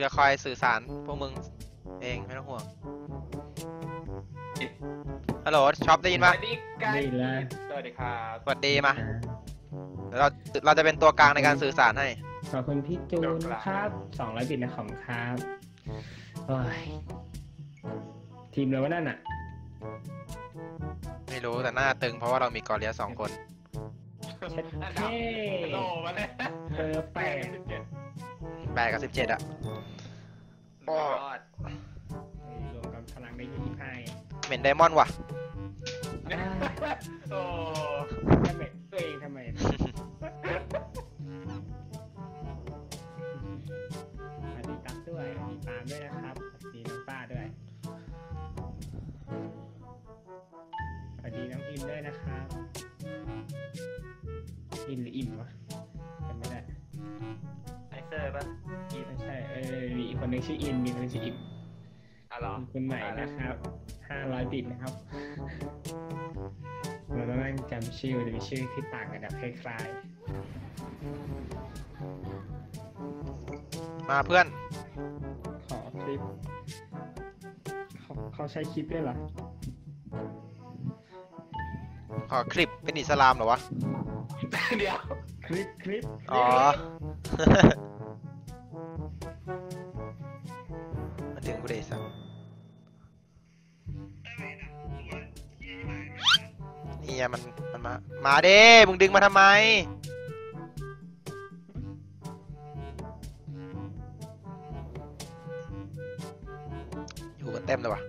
จะคอยสื่อสารพวกมึงเองไม่ต้องห่วงฮัลโหลช็อปได้ยินปะได้แล้วสวัสดีครับสวัสดีมาเดี๋ยวเราจะเป็นตัวกลางในการสื่อสารให้ขอบคุณพี่จูนครับ200 บิตนะของครับโอ้ยทีมเราว่านั่นอ่ะไม่รู้แต่หน้าตึงเพราะว่าเรามีกอริลลา2 คนเช็ดเท่โลมาเลย 8 กับ 17อะโอ้รวมกับพลังได้25 เหม็นไดมอนด์ว่ะโอ้ทำไมตัวเองทำไมสวัสดีตั๊กด้วยสวัสดีปาล์มด้วยนะครับสวัสดีน้องป้าด้วยสวัสดีน้องอินด้วยนะครับอินหรืออิ่มวะจำไม่ได้ไอเซอร์ป่ะไม่ใช่มีอีกคนนึงชื่ออินมีคนนึงชื่ออิ่มอ๋อเหรอคุณใหม่นะครับ500 บิตนะครับเราต้องนั่งจำชื่อจะมีชื่อที่ต่างกันแบบคล้ายมาเพื่อนๆขอคลิปเขาใช้คลิปด้วยเหรอขอคลิปเป็นอิสลามเหรอวะเดี๋ยวคลิปอ๋อ มันถึงกูเดสันี่มันมาเด้มึงดึงมาทำไมอยู่กันเต็มเลยวะ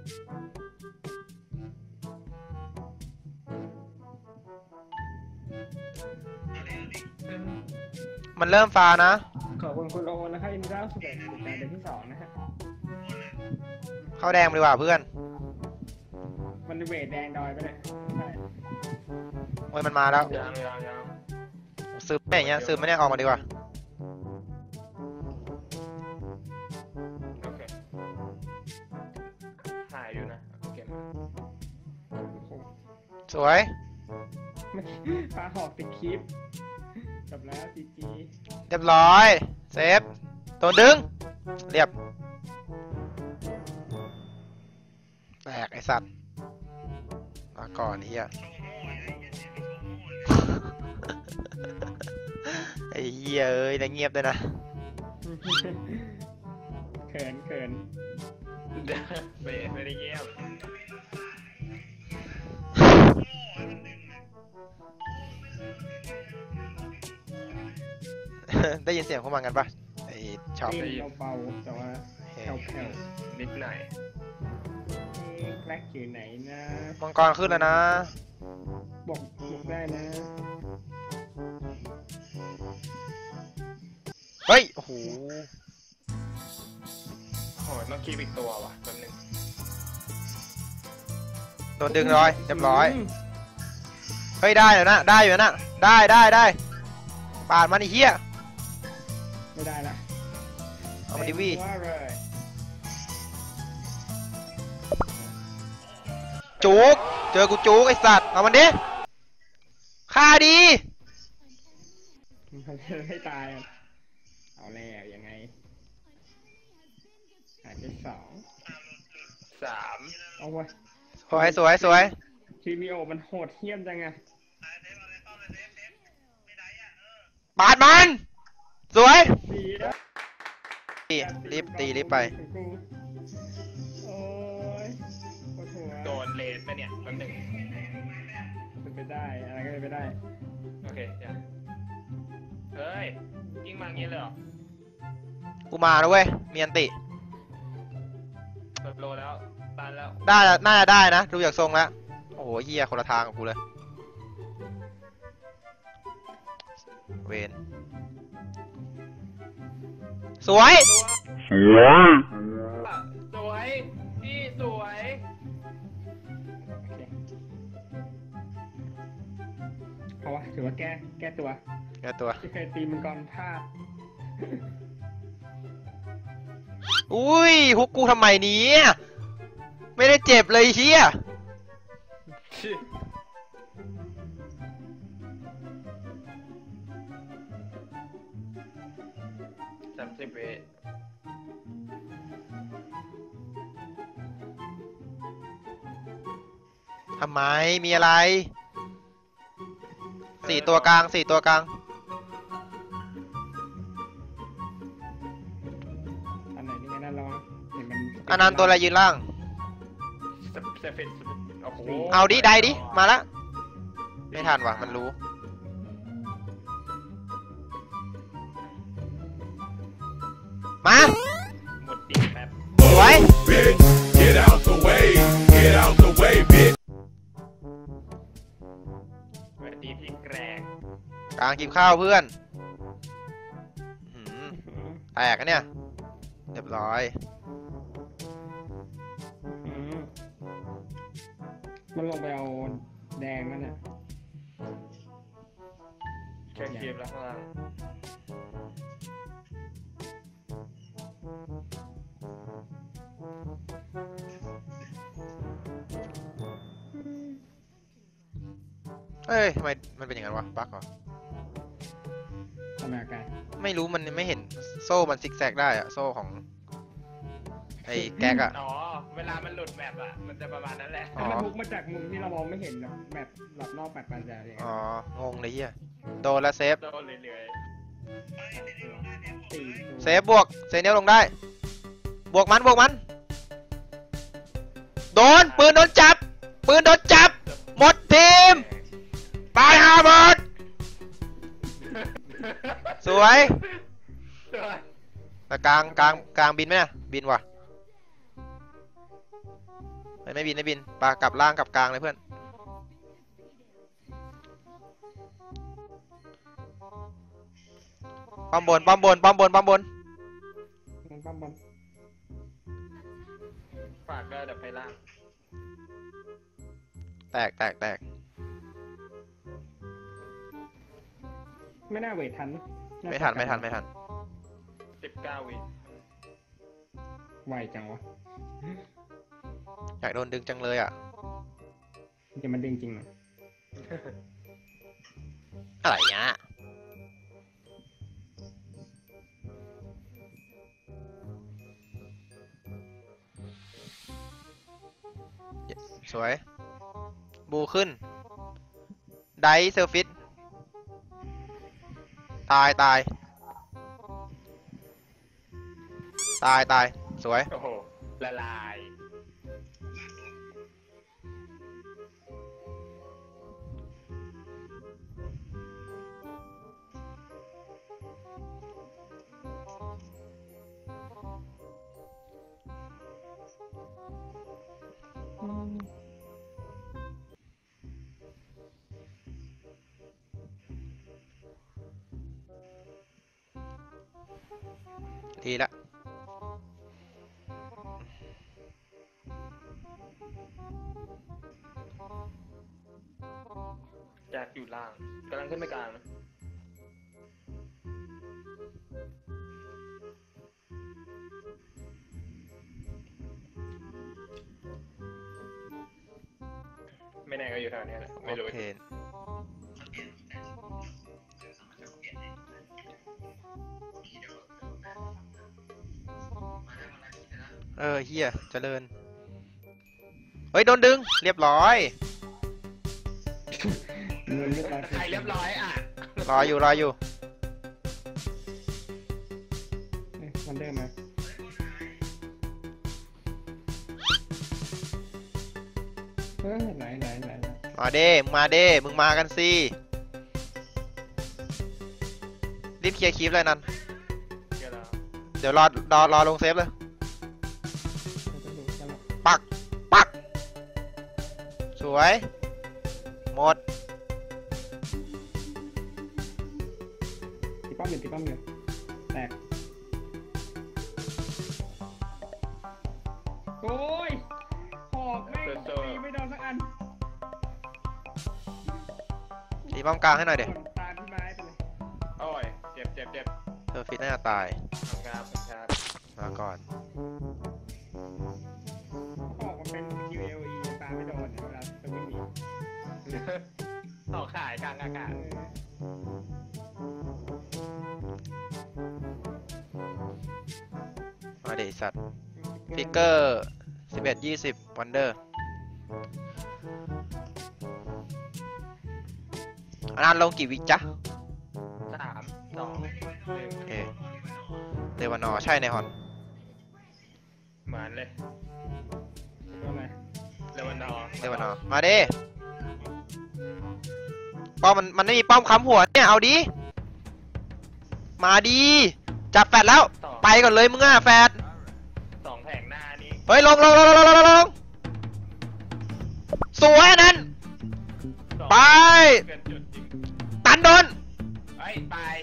มันเริ่มฟ้านะขอบคุณคุณโอนะครับอินเก้า11 ติดตามเดือนที่ 2นะฮะเข้าแดงไปดีกว่าเพื่อนมันเวทแดงดอยไปเลยใช่โอ้ยมันมาแล้วยังซึมแม่งเงี้ยซึมไม่ได้ออกมาดีกว่าโอเคหายอยู่นะโอเคมาสวยปลาหอกติดคลิปจบแล้วจีจีเรียบร้อยเซฟตัวดึงเรียบแตกไอสัตว์มาก่อนเฮียไอ้เฮียเอ้ยแล้วเงียบด้วยนะเขินไม่ได้เยี่ยมได้ยินเสียงพวกมันกันปะไอ้ชอบเบาๆแต่ว่าแผ่วๆนิดหน่อยแกลกอยู่ไหนนะมังกรขึ้นแล้วนะบอกได้นะเฮ้ยโอ้โหต้องคีบอีกตัวว่ะแป๊บนึงโดนดึงร้อยเรียบร้อยเฮ้ยได้แล้วนะได้อยู่นะได้ปาดมันไอ้เหี้ยไม่ได้ละเอามาดิวี่จุกเจอกูจุกไอสัตว์เอามันดิฆ่าดีให้ตายเอาแล้วยังไงหายไป 3 เอาไว้สวยทีมิโอมันโหดเหี้ยมจังไงปาดมันสวยรีบไปโอ้ยปวดหัวโดนเลนไปเนี่ยแป๊บนึงเป็นไปได้อะไรก็เป็นไปได้โอเคจ้ะเฮ้ยยิงมาอย่างนี้เลยเหรอกูมาแล้วเว้ยมีอันติโลแล้วตันแล้วได้น่าจะได้นะดูจากทรงแล้วโอ้โหเฮียคนละทางกับกูเลยเวนสวยพี่สวยเอาวะถือว่าแก้ตัวที่เคยตีมังกรพลาดอุ้ยฮุกกูทำไมนี้ไม่ได้เจ็บเลยเฮีย 30 วิทำไมมีอะไร4 ตัวกลาง4 ตัวกลางอันไหนนี่ไงนั่นระวังเห็นมันอันนั้นตัวอะไรยืนล่างเซฟินโอ้โหเอาดิได้ดิมาละไม่ทันว่ะมันรู้มาหมดดิแป๊บสวย bitch. Get out the way. Get out the way, bitch. สวัสดีพี่แกรกกลางกินข้าวเพื่อนหืมแตกอะเนี่ยเรียบร้อยอืมมันลงไปเอาแดงนั่นน่ะแค่คีบแล้วข้างล่างเอ้ยทำไมมันเป็นอย่างนั้นวะบั๊กเหรอทำไมอากาศไม่รู้มันไม่เห็นโซ่มันซิกแซกได้อะโซ่ของไอ้แก๊กอะอ๋อเวลามันหลุดแมปอ่ะมันจะประมาณนั้นแหละอ๋อถ้ามันทุกมาจากมุมที่เรามองไม่เห็นแบบแมปรอบนอกแมปมันจะอย่างเงี้ยอ๋องงเลยเฮียโดนแล้วเซฟโดนเรื่อยสี่ตัวเซฟบวกเซเนียลลงได้ บวกมันบวกมัน โดนปืนโดนจับ ปืนโดนจับ หมดทีม ตายหาหมด สวยๆตัวแต่กลางบินไหมเนี่ยบินว่ะไม่บินไม่บินปากลับล่างกลับกลางเลยเพื่อนป้อมบนป้อมบนป้อมบนป้อมบนมันปั๊มบอลฝากก็เดี๋ยวไปล่างแตกแตกแตกไม่น่าเวททันนะาไม่ทันจะไม่ทันไม่ทัน 19 วิไวจังวะอยากโดนดึงจังเลยอ่ะจะมันดึงจริงเหรออะไรเงี้ยสวย บูขึ้น ไดเซอร์ฟิตตายตายตายตายสวยโอ้โหละลายดีละแจกอยู่ล่างกำลังขึ้นไปกลางนะไม่แน่ก็อยู่แถวเนี้ยแหละไม่รู้โอเคเฮียเจริญ เฮ้ย โดนดึง เรียบร้อยเงินไม่ตายใครเรียบร้อยอ่ะรออยู่รออยู่มันเดินมาไหนมาเด้มึงมาเด้มึงมากันสิ รีบเคลียร์คลิปเลยนั่นเดี๋ยวเราเดี๋ยวรอลงเซฟเลย ปัก ปัก สวย หมดตีป้อมอยู่แตกโอ้ยหอกแม่งตีไม่โดนสักอันตีป้อมกลางให้หน่อยเดี๋ยวตาพี่ไม้ไปเลยโอ้ยเจ็บเธอฟิตน่าจะตายครับมาก่อนหอกมันเป็น QLE ตาไม่โดนเวลาจะวิ่งหนีต่อขายกลางอากาศมาเดสัตว์ฟิกเกอร์11 20วันเดอร์อันนั้นลงกี่วิจ๊ะ 3 2 โอเคเดวานอใช่ในฮอน 1เหมือนเลยว่าไงเลวันดอร์เดวานอมาดิป้อมมันไม่มีป้อมค้ำหัวเนี่ยเอาดิมาดีจับแฟดแล้วไปก่อนเลยมึงอะแฟด 2 แผงหน้านี่เฮ้ยลงสวยอันนั้น 2 ไปเกินจุดจริงตันโดนไอ้ยตาย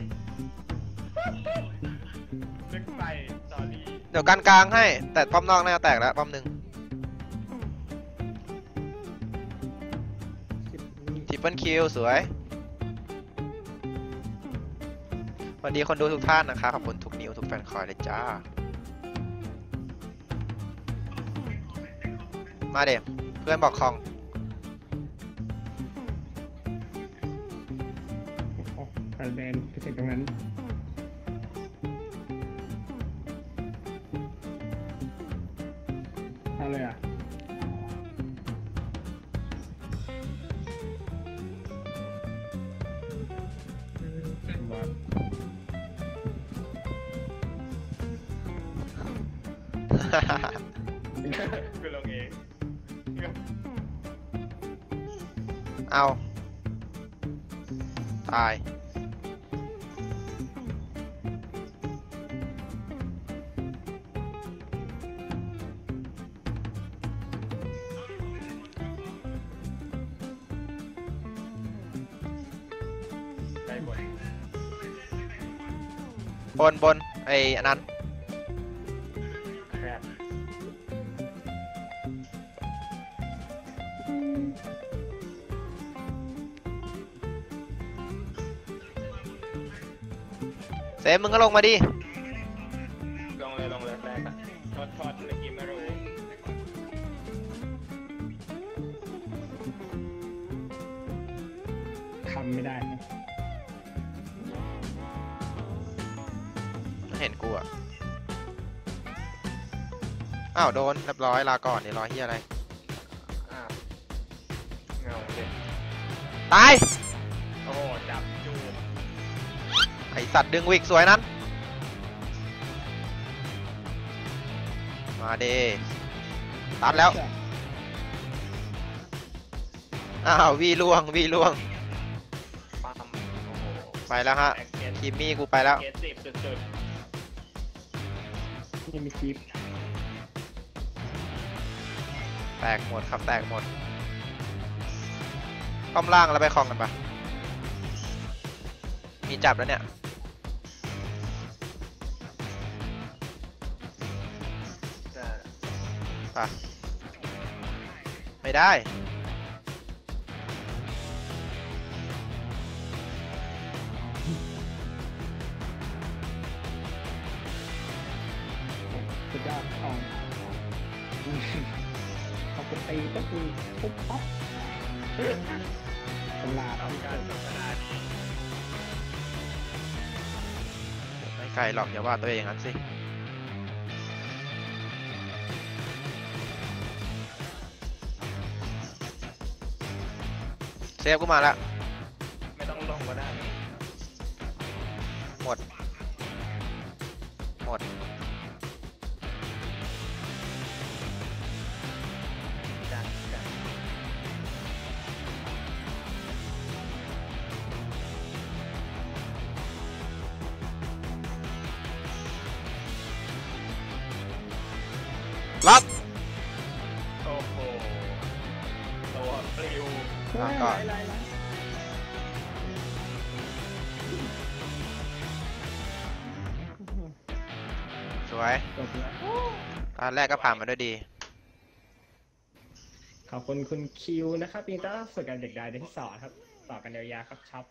ลึกไปสอรี่เดี๋ยวกันกลางให้ แต่ป้อมนอกน่าจะแตกแล้วป้อมหนึ่ง 10 วิทริปเปิลคิวสวยสวัสดีคนดูทุกท่านนะคะขอบคุณทุกนิ้วทุกแฟนคอยเลยจ้ามาเด็เพื่อนบอกคองโอ้ประเด็นไปถึงตรงนั้นเอาเลยอ่ะบอสกูลงเองเอาตายได้หมดบนไอ้อันนั้นครับเซฟมึงก็ลงมาดิลงเลยแรกอะทอดเมื่อกี้ไม่รู้ทำไม่ได้นะไม่เห็นกูอ่ะอ้าวโดนเรียบร้อยลาก่อนเดี๋ยวรอเฮียอะไรอ้าวเงาเด็ดตายโอ้โหจับจูบไอสัตว์ดึงวิกสวยนั้นมาเดตัดแล้วอ้าววีล่วงปั๊มโอ้โหไปแล้วฮะแอคเกตคิมมี่กูไปแล้วเกต10จุดยังมีคลิปแตกหมดครับแตกหมดป้อมล่างแล้วไปคลองกันปะมีจับแล้วเนี่ยๆแต่ปะไม่ได้สุดยอดของเขาไปตีก็คือปุ๊บปั๊บตำราทำการสนทนาดีไม่ไกลหรอกอย่าว่าตัวเองอย่างนั้นสิเซฟกูมาแล้วไม่ต้องลงก็ได้หมดจัดรับโอ้โหตัวปลิวลาก่อนไล่สวยจบแล้วตอนแรกก็ผ่านมาด้วยดีขอบคุณคุณคิวนะครับยินดีต้อนรับสู่การเด็กดายเดือนที่ 2ครับ ต่อกันยาวๆครับช็อป